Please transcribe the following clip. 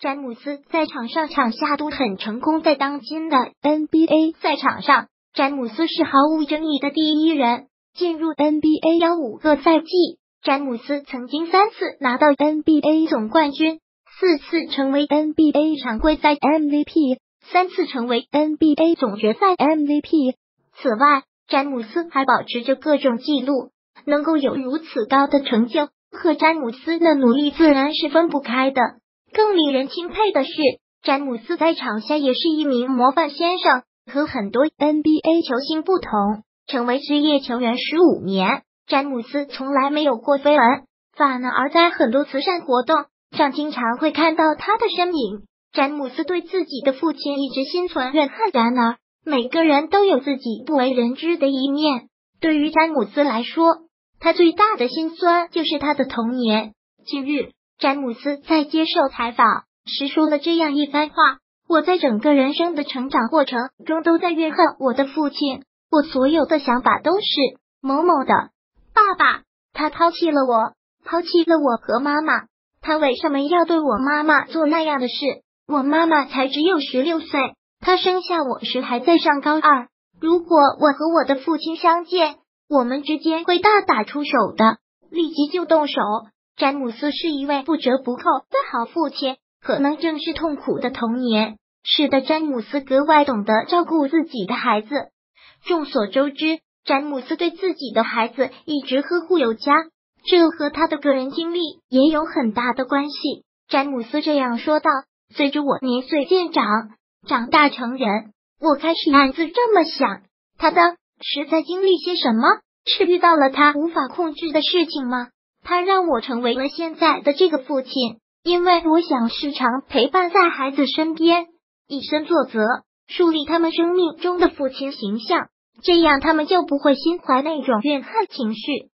詹姆斯在场上场下都很成功，在当今的 NBA 赛场上，詹姆斯是毫无争议的第一人。进入 NBA 要5个赛季，詹姆斯曾经3次拿到 NBA 总冠军，4次成为 NBA 常规赛 MVP，3次成为 NBA 总决赛 MVP。此外，詹姆斯还保持着各种纪录，能够有如此高的成就，和詹姆斯的努力自然是分不开的。更令人钦佩的是，詹姆斯在场下也是一名模范先生，和很多 NBA 球星不同，成为职业球员15年，詹姆斯从来没有过绯闻，反而在很多慈善活动上经常会看到他的身影。詹姆斯对自己的父亲一直心存怨恨，然而每个人都有自己不为人知的一面。对于詹姆斯来说，他最大的心酸就是他的童年。近日，詹姆斯在接受采访时说了这样一番话：我在整个人生的成长过程中都在怨恨我的父亲，我所有的想法都是某某的爸爸，他抛弃了我，抛弃了我和妈妈，他为什么要对我妈妈做那样的事？我妈妈才只有16岁，她生下我时还在上高2。如果我和我的父亲相见，我们之间会大打出手的，立即就动手。詹姆斯是一位不折不扣的好父亲，可能正是痛苦的童年，使得詹姆斯格外懂得照顾自己的孩子。众所周知，詹姆斯对自己的孩子一直呵护有加，这和他的个人经历也有很大的关系。詹姆斯这样说道：随着我年岁渐长，长大成人，我开始暗自这么想，他当时在经历些什么？是遇到了他无法控制的事情吗？他让我成为了现在的这个父亲，因为我想时常陪伴在孩子身边，以身作则，树立他们生命中的父亲形象，这样他们就不会心怀那种怨恨情绪。